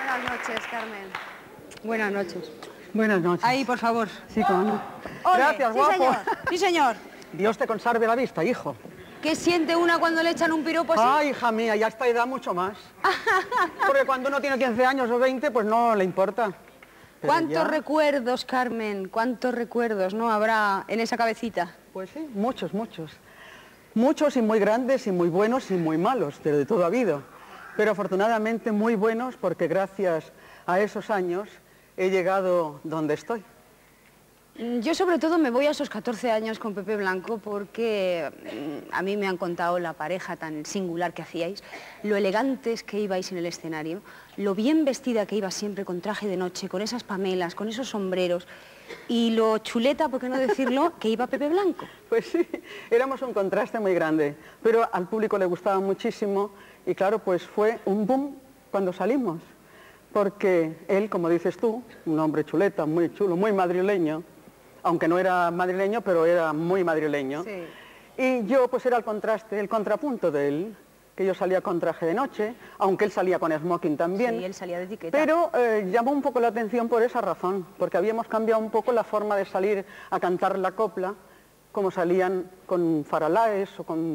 Buenas noches, Carmen. Buenas noches. Buenas noches. Ahí, por favor. Sí, cómo no. Ole, Gracias, sí, guapo. señor. Sí, señor. Dios te conserve la vista, hijo. ¿Qué siente una cuando le echan un piropo así? Ay, hija mía, ya a esta edad mucho más. Porque cuando uno tiene 15 años o 20, pues no le importa. Pero ¿Cuántos ya, recuerdos, Carmen? ¿Cuántos recuerdos no habrá en esa cabecita? pues sí, muchos, muchos. Muchos y muy grandes y muy buenos y muy malos, de todo ha habido. Pero afortunadamente muy buenos porque gracias a esos años he llegado donde estoy. Yo sobre todo me voy a esos 14 años con Pepe Blanco porque a mí me han contado la pareja tan singular que hacíais, lo elegantes que ibais en el escenario, lo bien vestida que ibas siempre con traje de noche, con esas pamelas, con esos sombreros y lo chuleta, por qué no decirlo, que iba Pepe Blanco. Pues sí, éramos un contraste muy grande, pero al público le gustaba muchísimo y claro, pues fue un boom cuando salimos, porque él, como dices tú, un hombre chuleta, muy chulo, muy madrileño, aunque no era madrileño, pero era muy madrileño. Sí. Y yo pues era el contraste, el contrapunto de él, que yo salía con traje de noche, aunque él salía con smoking también. Sí, él salía de etiqueta. Pero llamó un poco la atención por esa razón, porque habíamos cambiado un poco la forma de salir a cantar la como salían con faralaes o con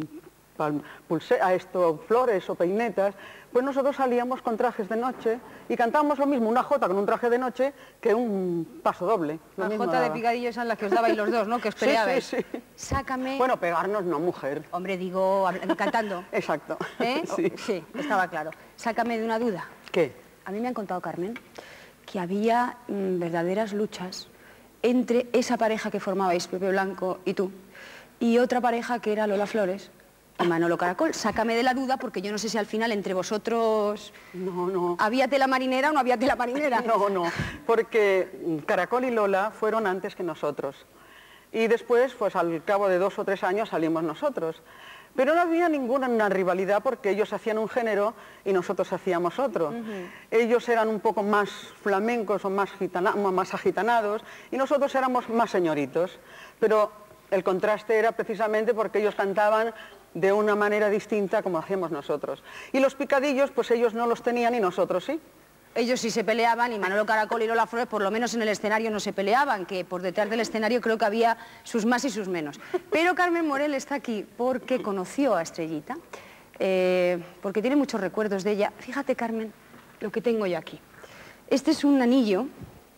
flores o peinetas, pues nosotros salíamos con trajes de noche y cantábamos lo mismo, una jota con un traje de noche que un paso doble. La jota de picadillo esa en la que os dabais los dos, ¿no? Que os peleabais. Sí, sí, sí. Sácame... Bueno, pegarnos no, mujer. Hombre, digo, cantando. Exacto. ¿Eh? Sí. Sí, estaba claro. Sácame de una duda. ¿Qué? A mí me han contado, Carmen, que había verdaderas luchas entre esa pareja que formabais, Pepe Blanco y tú, y otra pareja que era Lola Flores y Manolo Caracol. Sácame de la duda, porque yo no sé si al final entre vosotros... No, no. ¿Había tela marinera o no había tela marinera? No, no, porque Caracol y Lola fueron antes que nosotros. Y después, pues al cabo de 2 o 3 años salimos nosotros. Pero no había ninguna rivalidad porque ellos hacían un género y nosotros hacíamos otro. Ellos eran un poco más flamencos o más agitanados y nosotros éramos más señoritos. Pero el contraste era precisamente porque ellos cantaban de una manera distinta como hacíamos nosotros. Y los picadillos, pues ellos no los tenían y nosotros sí. Ellos sí se peleaban y Manolo Caracol y Lola Flores por lo menos en el escenario no se peleaban, que por detrás del escenario creo que había sus más y sus menos. Pero Carmen Morel está aquí porque conoció a Estrellita, porque tiene muchos recuerdos de ella. Fíjate, Carmen, lo que tengo yo aquí. Este es un anillo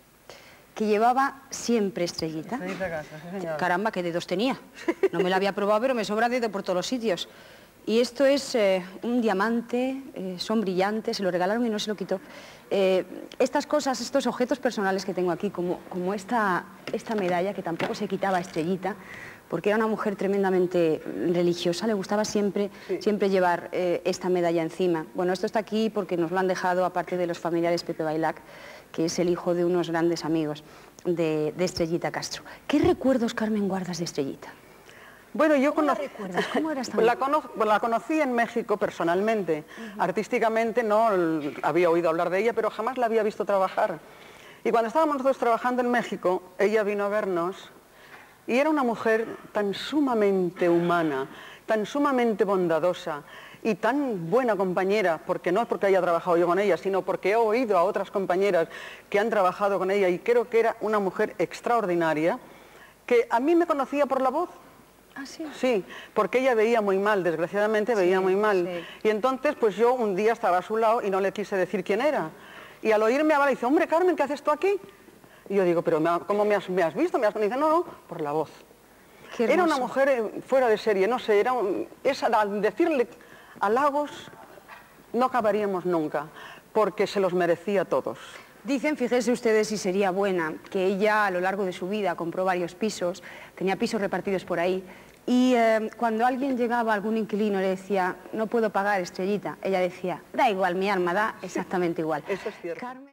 que llevaba siempre Estrellita. Caramba, qué dedos tenía. No me lo había probado, pero me sobra dedo por todos los sitios. Y esto es un diamante, son brillantes, se lo regalaron y no se lo quitó. Estas cosas, estos objetos personales que tengo aquí, como esta medalla, que tampoco se quitaba Estrellita, porque era una mujer tremendamente religiosa, le gustaba siempre llevar esta medalla encima. Bueno, esto está aquí porque nos lo han dejado, aparte de los familiares Pepe Bailac, que es el hijo de unos grandes amigos de Estrellita Castro. ¿Qué recuerdos, Carmen, guardas de Estrellita? Bueno, yo ¿Cómo la recuerdas? ¿Cómo era esta la conocí en México personalmente. Artísticamente no había oído hablar de ella, pero jamás la había visto trabajar. Y cuando estábamos nosotros trabajando en México, ella vino a vernos y era una mujer tan sumamente humana, tan sumamente bondadosa y tan buena compañera, porque no es porque haya trabajado yo con ella, sino porque he oído a otras compañeras que han trabajado con ella y creo que era una mujer extraordinaria, que a mí me conocía por la voz. ¿Ah, sí? Sí, porque ella veía muy mal, desgraciadamente veía muy mal. Sí. Y entonces, pues yo un día estaba a su lado y no le quise decir quién era. Y al oírme hablar, dice, hombre, Carmen, ¿qué haces tú aquí? Y yo digo, pero ¿cómo me has visto? Y dice, no, por la voz. Era una mujer fuera de serie, no sé, al decirle halagos no acabaríamos nunca, porque se los merecía a todos. Dicen, fíjense ustedes si sería buena, que ella a lo largo de su vida compró varios pisos, tenía pisos repartidos por ahí, y cuando alguien llegaba, algún inquilino le decía, no puedo pagar, Estrellita, ella decía, da igual, mi alma da exactamente igual. Eso es cierto.